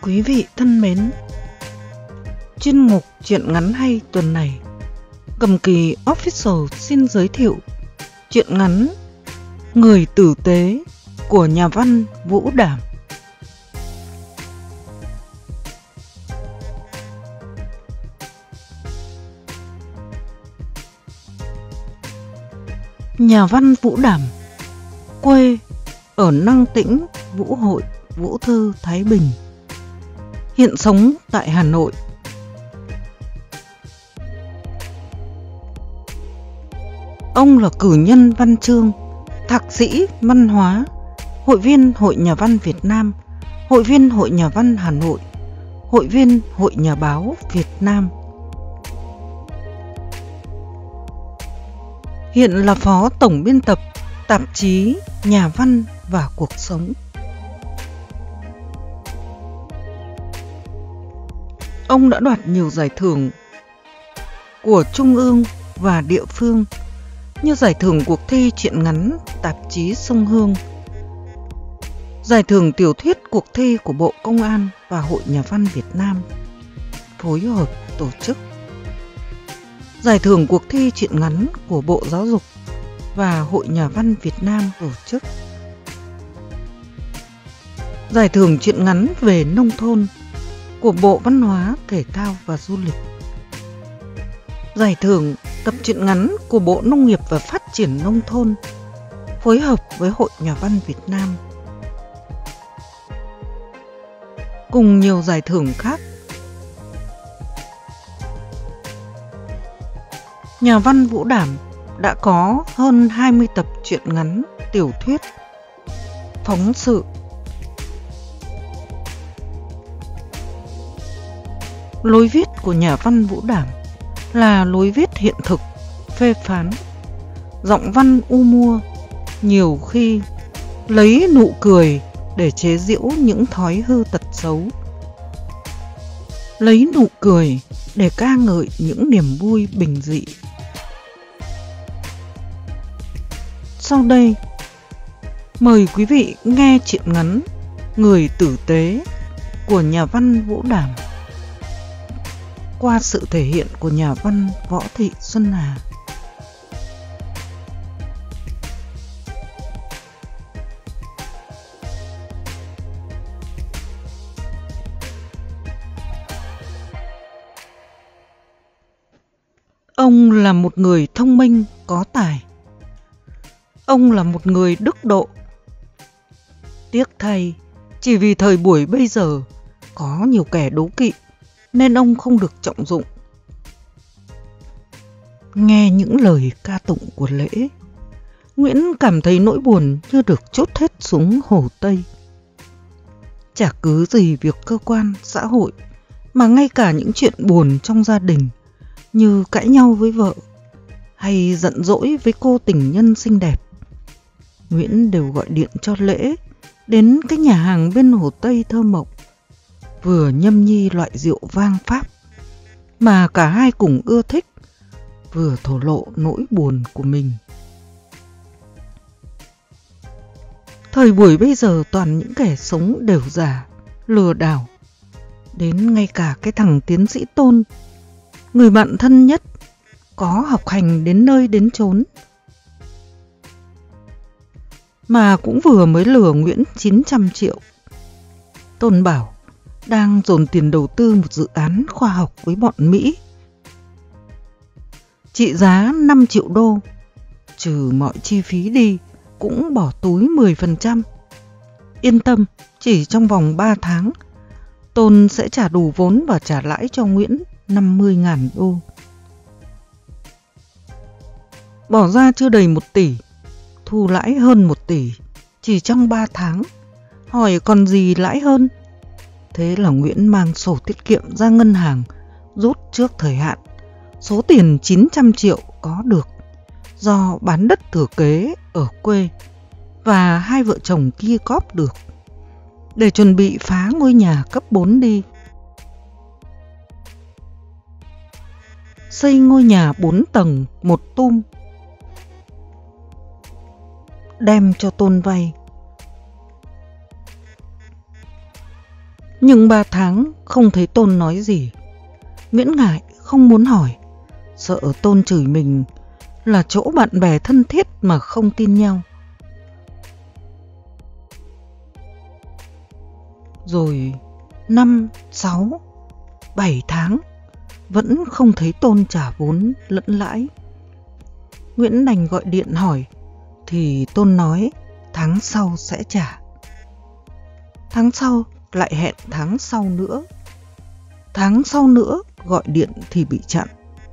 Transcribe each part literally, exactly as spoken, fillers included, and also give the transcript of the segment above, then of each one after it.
Quý vị thân mến, chuyên mục truyện ngắn hay tuần này, Cầm Kỳ Official xin giới thiệu truyện ngắn Người Tử Tế của nhà văn Vũ Đảm. Nhà văn Vũ Đảm, quê ở Năng Tĩnh, Vũ Hội, Vũ Thư, Thái Bình, hiện sống tại Hà Nội. Ông là cử nhân văn chương, thạc sĩ văn hóa, hội viên Hội Nhà văn Việt Nam, hội viên Hội Nhà văn Hà Nội, hội viên Hội Nhà báo Việt Nam. Hiện là phó tổng biên tập tạp chí Nhà văn và Cuộc sống. Ông đã đoạt nhiều giải thưởng của Trung ương và địa phương như giải thưởng cuộc thi truyện ngắn tạp chí Sông Hương, giải thưởng tiểu thuyết cuộc thi của Bộ Công an và Hội Nhà văn Việt Nam phối hợp tổ chức, giải thưởng cuộc thi truyện ngắn của Bộ Giáo dục và Hội Nhà văn Việt Nam tổ chức, giải thưởng truyện ngắn về nông thôn của Bộ Văn hóa, Thể thao và Du lịch, giải thưởng tập truyện ngắn của Bộ Nông nghiệp và Phát triển Nông thôn phối hợp với Hội Nhà văn Việt Nam, cùng nhiều giải thưởng khác. Nhà văn Vũ Đảm đã có hơn hai mươi tập truyện ngắn, tiểu thuyết, phóng sự. Lối viết của nhà văn Vũ Đảm là lối viết hiện thực, phê phán, giọng văn u mua, nhiều khi lấy nụ cười để chế giễu những thói hư tật xấu, lấy nụ cười để ca ngợi những niềm vui bình dị. Sau đây, mời quý vị nghe truyện ngắn Người Tử Tế của nhà văn Vũ Đảm qua sự thể hiện của nhà văn Võ Thị Xuân Hà. Ông là một người thông minh, có tài. Ông là một người đức độ. Tiếc thay, chỉ vì thời buổi bây giờ có nhiều kẻ đố kỵ nên ông không được trọng dụng. Nghe những lời ca tụng của lễ, Nguyễn cảm thấy nỗi buồn như được trút hết xuống Hồ Tây. Chả cứ gì việc cơ quan, xã hội, mà ngay cả những chuyện buồn trong gia đình như cãi nhau với vợ hay giận dỗi với cô tình nhân xinh đẹp, Nguyễn đều gọi điện cho Lễ đến cái nhà hàng bên Hồ Tây thơ mộng, vừa nhâm nhi loại rượu vang Pháp mà cả hai cùng ưa thích, vừa thổ lộ nỗi buồn của mình. Thời buổi bây giờ toàn những kẻ sống đều giả, lừa đảo, đến ngay cả cái thằng tiến sĩ Tôn, người bạn thân nhất, có học hành đến nơi đến chốn, mà cũng vừa mới lừa Nguyễn chín trăm triệu. Tôn bảo đang dồn tiền đầu tư một dự án khoa học với bọn Mỹ, trị giá năm triệu đô, trừ mọi chi phí đi cũng bỏ túi mười phần trăm. Yên tâm, chỉ trong vòng ba tháng, Tôn sẽ trả đủ vốn và trả lãi cho Nguyễn năm mươi nghìn đô. Bỏ ra chưa đầy một tỷ, thu lãi hơn một tỷ, chỉ trong ba tháng. Hỏi còn gì lãi hơn? Thế là Nguyễn mang sổ tiết kiệm ra ngân hàng, rút trước thời hạn số tiền chín trăm triệu có được do bán đất thừa kế ở quê và hai vợ chồng kia góp được, để chuẩn bị phá ngôi nhà cấp bốn đi. Xây ngôi nhà bốn tầng một tum, đem cho Tôn vay. Nhưng ba tháng không thấy Tôn nói gì. Nguyễn ngại không muốn hỏi, sợ Tôn chửi mình là chỗ bạn bè thân thiết mà không tin nhau. Rồi năm, sáu, bảy tháng vẫn không thấy Tôn trả vốn lẫn lãi. Nguyễn đành gọi điện hỏi thì Tôn nói tháng sau sẽ trả. Tháng sau lại hẹn tháng sau nữa. Tháng sau nữa gọi điện thì bị chặn.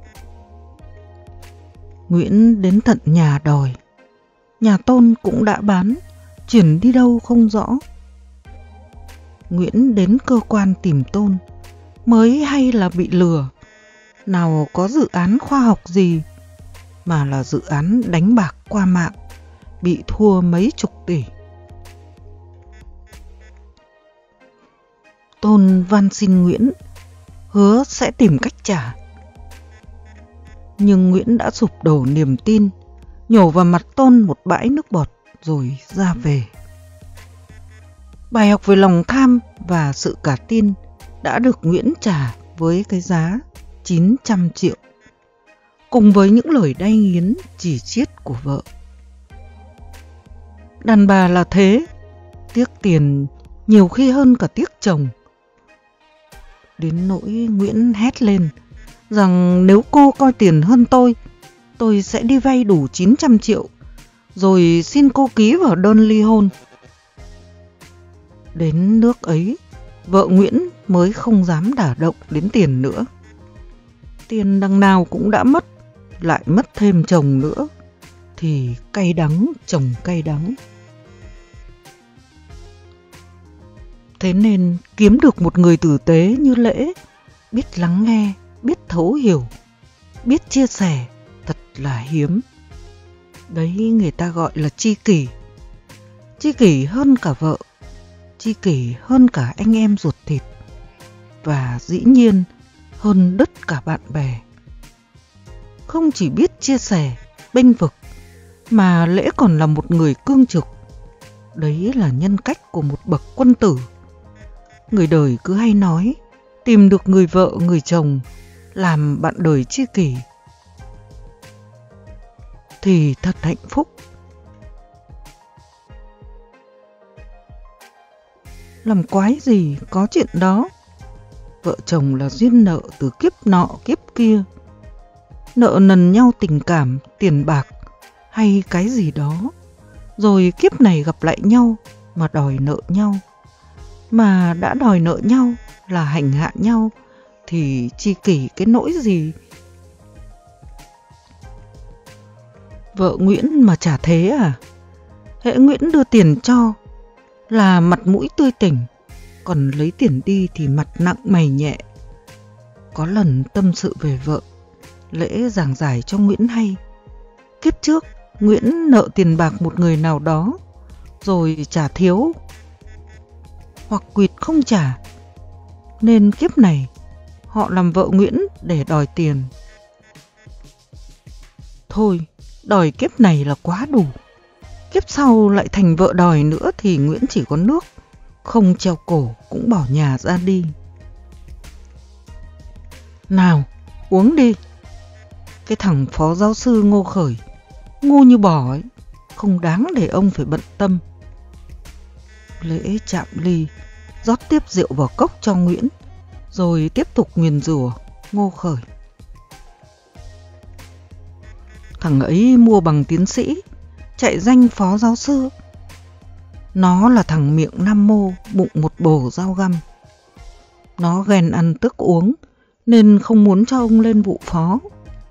Nguyễn đến tận nhà đòi. Nhà Tôn cũng đã bán, chuyển đi đâu không rõ. Nguyễn đến cơ quan tìm Tôn, mới hay là bị lừa. Nào có dự án khoa học gì, mà là dự án đánh bạc qua mạng, bị thua mấy chục tỷ. Tôn van xin Nguyễn, hứa sẽ tìm cách trả. Nhưng Nguyễn đã sụp đổ niềm tin, nhổ vào mặt Tôn một bãi nước bọt rồi ra về. Bài học về lòng tham và sự cả tin đã được Nguyễn trả với cái giá chín trăm triệu, cùng với những lời đay nghiến chỉ chiết của vợ. Đàn bà là thế, tiếc tiền nhiều khi hơn cả tiếc chồng. Đến nỗi Nguyễn hét lên rằng nếu cô coi tiền hơn tôi, tôi sẽ đi vay đủ chín trăm triệu, rồi xin cô ký vào đơn ly hôn. Đến nước ấy, vợ Nguyễn mới không dám đả động đến tiền nữa. Tiền đằng nào cũng đã mất, lại mất thêm chồng nữa, thì cay đắng chồng cay đắng. Thế nên kiếm được một người tử tế như Lễ, biết lắng nghe, biết thấu hiểu, biết chia sẻ, thật là hiếm. Đấy người ta gọi là tri kỷ. Tri kỷ hơn cả vợ, tri kỷ hơn cả anh em ruột thịt, và dĩ nhiên hơn đứt cả bạn bè. Không chỉ biết chia sẻ, bênh vực, mà Lễ còn là một người cương trực. Đấy là nhân cách của một bậc quân tử. Người đời cứ hay nói, tìm được người vợ, người chồng, làm bạn đời tri kỷ, thì thật hạnh phúc. Làm quái gì có chuyện đó. Vợ chồng là duyên nợ từ kiếp nọ kiếp kia. Nợ nần nhau tình cảm, tiền bạc hay cái gì đó. Rồi kiếp này gặp lại nhau mà đòi nợ nhau. Mà đã đòi nợ nhau là hành hạ nhau, thì tri kỷ cái nỗi gì. Vợ Nguyễn mà chả thế à? Hễ Nguyễn đưa tiền cho là mặt mũi tươi tỉnh, còn lấy tiền đi thì mặt nặng mày nhẹ. Có lần tâm sự về vợ, Lễ giảng giải cho Nguyễn hay. Kiếp trước Nguyễn nợ tiền bạc một người nào đó, rồi trả thiếu hoặc quỵt không trả, nên kiếp này họ làm vợ Nguyễn để đòi tiền. Thôi, đòi kiếp này là quá đủ. Kiếp sau lại thành vợ đòi nữa thì Nguyễn chỉ có nước, không treo cổ cũng bỏ nhà ra đi. Nào, uống đi. Cái thằng phó giáo sư Ngô Khởi, ngu như bò ấy, không đáng để ông phải bận tâm. Lễ chạm ly, rót tiếp rượu vào cốc cho Nguyễn, rồi tiếp tục nguyền rủa Ngô Khởi. Thằng ấy mua bằng tiến sĩ, chạy danh phó giáo sư. Nó là thằng miệng nam mô, bụng một bồ dao găm. Nó ghen ăn tức uống, nên không muốn cho ông lên vụ phó.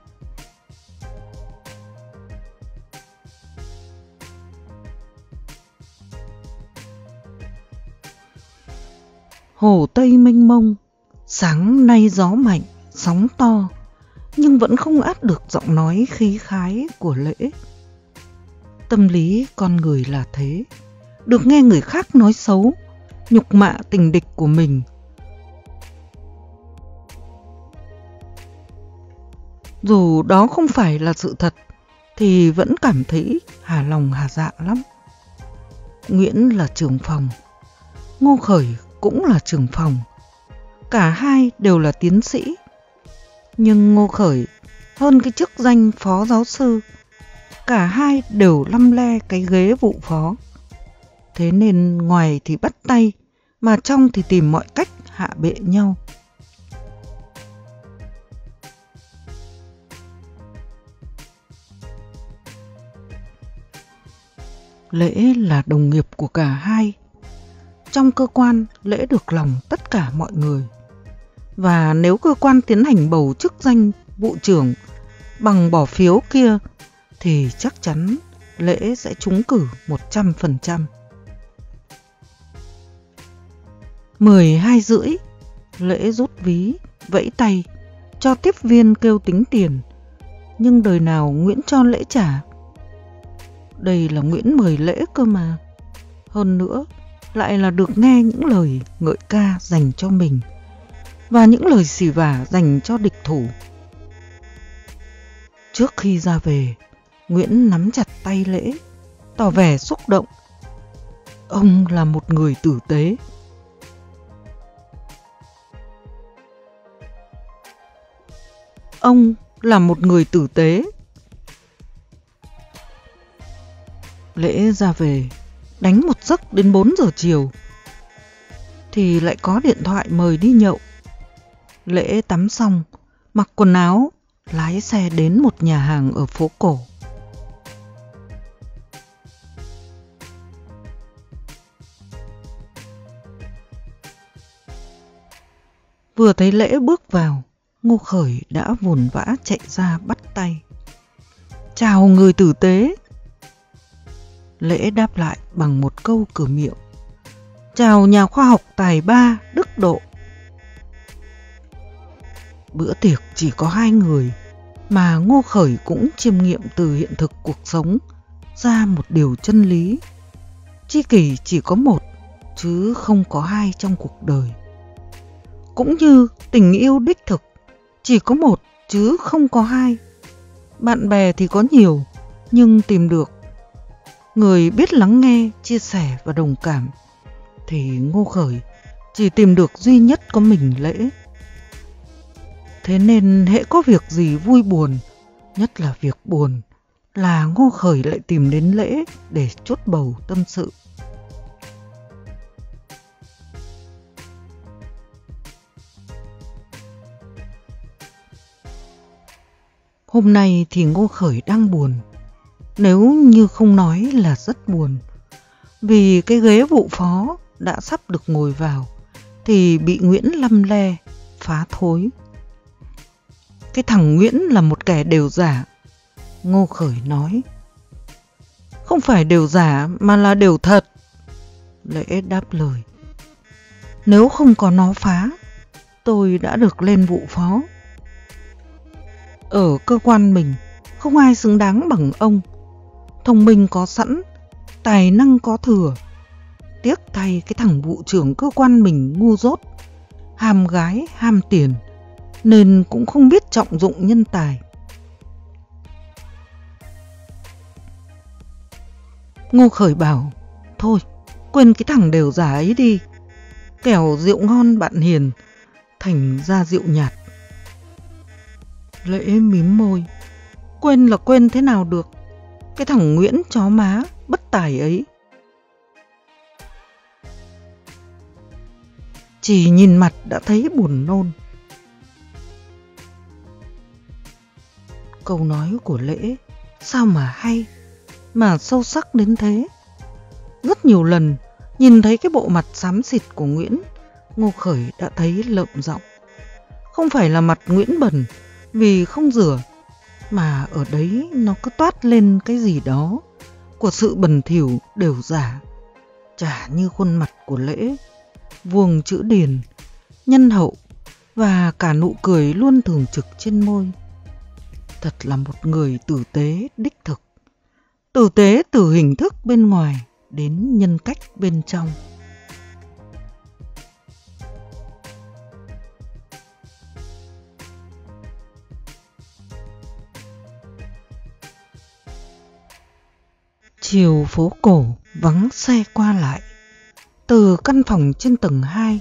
Hồ Tây mênh mông, sáng nay gió mạnh, sóng to, nhưng vẫn không át được giọng nói khí khái của Lễ. Tâm lý con người là thế, được nghe người khác nói xấu, nhục mạ tình địch của mình. Dù đó không phải là sự thật, thì vẫn cảm thấy hà lòng hà dạ lắm. Nguyễn là trưởng phòng, Ngô Khởi cũng là trưởng phòng. Cả hai đều là tiến sĩ. Nhưng Ngô Khởi hơn cái chức danh phó giáo sư. Cả hai đều lăm le cái ghế vụ phó. Thế nên ngoài thì bắt tay, mà trong thì tìm mọi cách hạ bệ nhau. Lễ là đồng nghiệp của cả hai. Trong cơ quan, Lễ được lòng tất cả mọi người. Và nếu cơ quan tiến hành bầu chức danh vụ trưởng bằng bỏ phiếu kia, thì chắc chắn Lễ sẽ trúng cử một trăm phần trăm. Mười hai rưỡi, Lễ rút ví, vẫy tay, cho tiếp viên kêu tính tiền. Nhưng đời nào Nguyễn cho Lễ trả. Đây là Nguyễn mời Lễ cơ mà. Hơn nữa, lại là được nghe những lời ngợi ca dành cho mình và những lời xỉ vả dành cho địch thủ. Trước khi ra về, Nguyễn nắm chặt tay Lễ, tỏ vẻ xúc động. Ông là một người tử tế. Ông là một người tử tế. Lễ ra về, đánh một giấc đến bốn giờ chiều. Thì lại có điện thoại mời đi nhậu. Lễ tắm xong, mặc quần áo, lái xe đến một nhà hàng ở phố cổ. Vừa thấy Lễ bước vào, Ngô Khởi đã vồn vã chạy ra bắt tay. Chào người tử tế. Lễ đáp lại bằng một câu cửa miệng. Chào nhà khoa học tài ba đức độ. Bữa tiệc chỉ có hai người, mà Ngô Khởi cũng chiêm nghiệm từ hiện thực cuộc sống ra một điều chân lý. Tri kỷ chỉ có một, chứ không có hai trong cuộc đời. Cũng như tình yêu đích thực, chỉ có một chứ không có hai. Bạn bè thì có nhiều, nhưng tìm được người biết lắng nghe, chia sẻ và đồng cảm thì Ngô Khởi chỉ tìm được duy nhất có mình Lễ. Thế nên hễ có việc gì vui buồn, nhất là việc buồn, là Ngô Khởi lại tìm đến Lễ để chốt bầu tâm sự. Hôm nay thì Ngô Khởi đang buồn. Nếu như không nói là rất buồn. Vì cái ghế vụ phó đã sắp được ngồi vào thì bị Nguyễn lăm le, phá thối. Cái thằng Nguyễn là một kẻ đều giả, Ngô Khởi nói. Không phải đều giả mà là đều thật, Lễ đáp lời. Nếu không có nó phá, tôi đã được lên vụ phó. Ở cơ quan mình, không ai xứng đáng bằng ông. Thông minh có sẵn, tài năng có thừa. Tiếc thay cái thằng vụ trưởng cơ quan mình ngu dốt, ham gái, ham tiền, nên cũng không biết trọng dụng nhân tài. Ngô Khởi bảo, thôi, quên cái thằng đều giả ấy đi. Kẻo rượu ngon bạn hiền, thành ra rượu nhạt. Lễ mím môi, quên là quên thế nào được. Cái thằng Nguyễn chó má, bất tài ấy. Chỉ nhìn mặt đã thấy buồn nôn. Câu nói của Lễ sao mà hay, mà sâu sắc đến thế. Rất nhiều lần nhìn thấy cái bộ mặt xám xịt của Nguyễn, Ngô Khởi đã thấy lợm giọng. Không phải là mặt Nguyễn bẩn vì không rửa, mà ở đấy nó cứ toát lên cái gì đó của sự bẩn thỉu đều giả. Chả như khuôn mặt của Lễ, vuông chữ điền, nhân hậu và cả nụ cười luôn thường trực trên môi. Thật là một người tử tế đích thực. Tử tế từ hình thức bên ngoài đến nhân cách bên trong. Chiều phố cổ vắng xe qua lại. từ căn phòng trên tầng hai.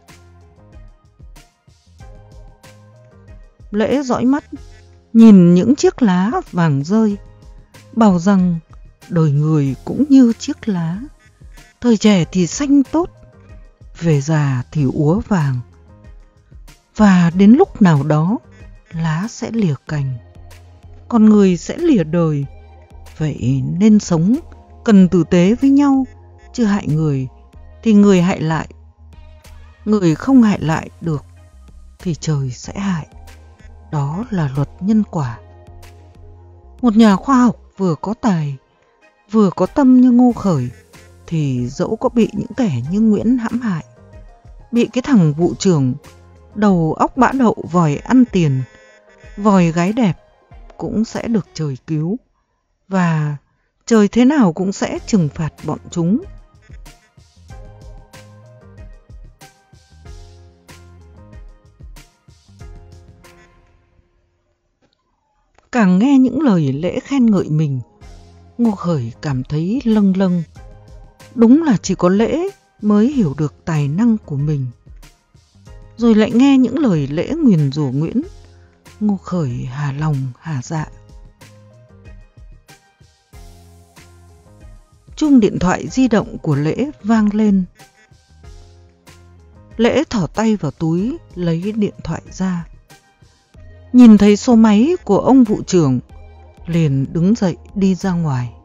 Lễ dõi mắt nhìn những chiếc lá vàng rơi, bảo rằng đời người cũng như chiếc lá, thời trẻ thì xanh tốt, về già thì úa vàng, và đến lúc nào đó lá sẽ lìa cành, còn người sẽ lìa đời. Vậy nên sống cần tử tế với nhau, chứ hại người thì người hại lại, người không hại lại được thì trời sẽ hại. Đó là luật nhân quả. Một nhà khoa học vừa có tài, vừa có tâm như Ngô Khởi, thì dẫu có bị những kẻ như Nguyễn hãm hại, bị cái thằng vụ trưởng đầu óc bã đậu vòi ăn tiền, vòi gái đẹp, cũng sẽ được trời cứu, và trời thế nào cũng sẽ trừng phạt bọn chúng. Càng nghe những lời Lễ khen ngợi mình, Ngô Khởi cảm thấy lâng lâng. Đúng là chỉ có Lễ mới hiểu được tài năng của mình. Rồi lại nghe những lời Lễ nguyền rủa Nguyễn, Ngô Khởi hà lòng hà dạ. Chuông điện thoại di động của Lễ vang lên. Lễ thỏ tay vào túi lấy điện thoại ra. Nhìn thấy số máy của ông vụ trưởng, liền đứng dậy đi ra ngoài.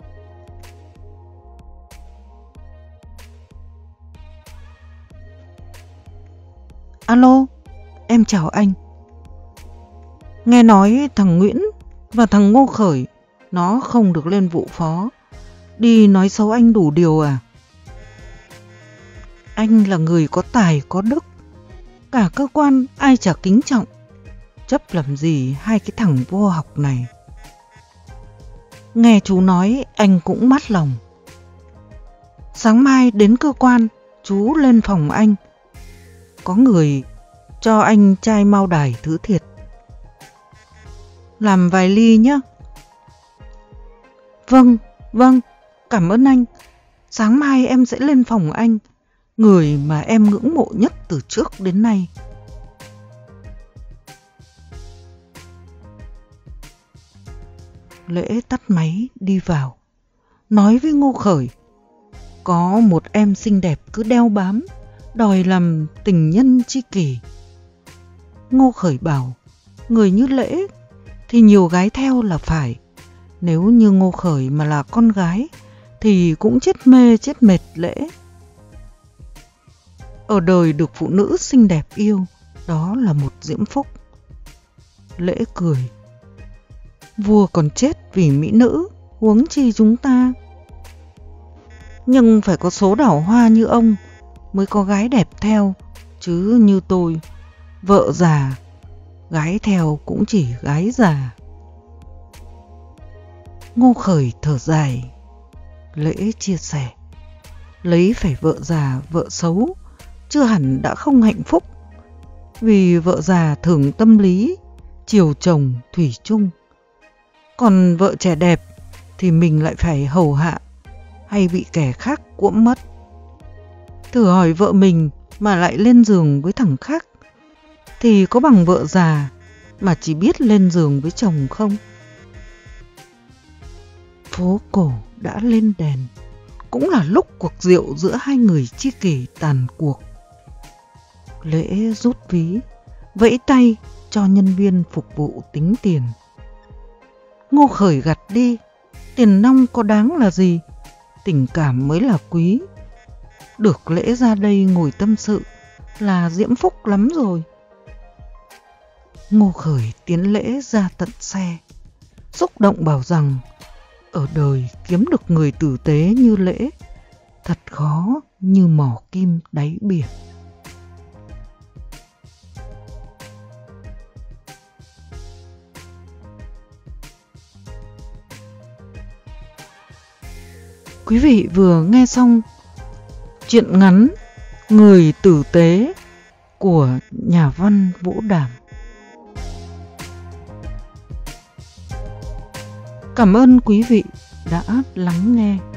Alo, em chào anh. Nghe nói thằng Nguyễn và thằng Ngô Khởi nó không được lên vụ phó, đi nói xấu anh đủ điều à? Anh là người có tài có đức, cả cơ quan ai chả kính trọng, chấp làm gì hai cái thằng vô học này. Nghe chú nói anh cũng mát lòng. Sáng mai đến cơ quan, chú lên phòng anh. Có người cho anh chai mao đài thứ thiệt. Làm vài ly nhé. Vâng, vâng, cảm ơn anh. Sáng mai em sẽ lên phòng anh, người mà em ngưỡng mộ nhất từ trước đến nay. Lễ tắt máy đi vào, nói với Ngô Khởi. Có một em xinh đẹp cứ đeo bám, đòi làm tình nhân tri kỷ. Ngô Khởi bảo, người như Lễ thì nhiều gái theo là phải. Nếu như Ngô Khởi mà là con gái thì cũng chết mê chết mệt Lễ. Ở đời được phụ nữ xinh đẹp yêu, đó là một diễm phúc. Lễ cười. Vua còn chết vì mỹ nữ, huống chi chúng ta. Nhưng phải có số đào hoa như ông mới có gái đẹp theo, chứ như tôi, vợ già, gái theo cũng chỉ gái già. Ngô Khởi thở dài. Lễ chia sẻ, lấy phải vợ già vợ xấu chưa hẳn đã không hạnh phúc, vì vợ già thường tâm lý, chiều chồng thủy chung. Còn vợ trẻ đẹp thì mình lại phải hầu hạ, hay bị kẻ khác cuỗm mất. Thử hỏi vợ mình mà lại lên giường với thằng khác, thì có bằng vợ già mà chỉ biết lên giường với chồng không? Phố cổ đã lên đèn, cũng là lúc cuộc rượu giữa hai người tri kỷ tàn cuộc. Lễ rút ví, vẫy tay cho nhân viên phục vụ tính tiền. Ngô Khởi gạt đi, tiền nong có đáng là gì, tình cảm mới là quý. Được Lễ ra đây ngồi tâm sự là diễm phúc lắm rồi. Ngô Khởi tiến Lễ ra tận xe, xúc động bảo rằng ở đời kiếm được người tử tế như Lễ thật khó như mỏ kim đáy biển. Quý vị vừa nghe xong truyện ngắn Người tử tế của nhà văn Vũ Đảm. Cảm ơn quý vị đã lắng nghe.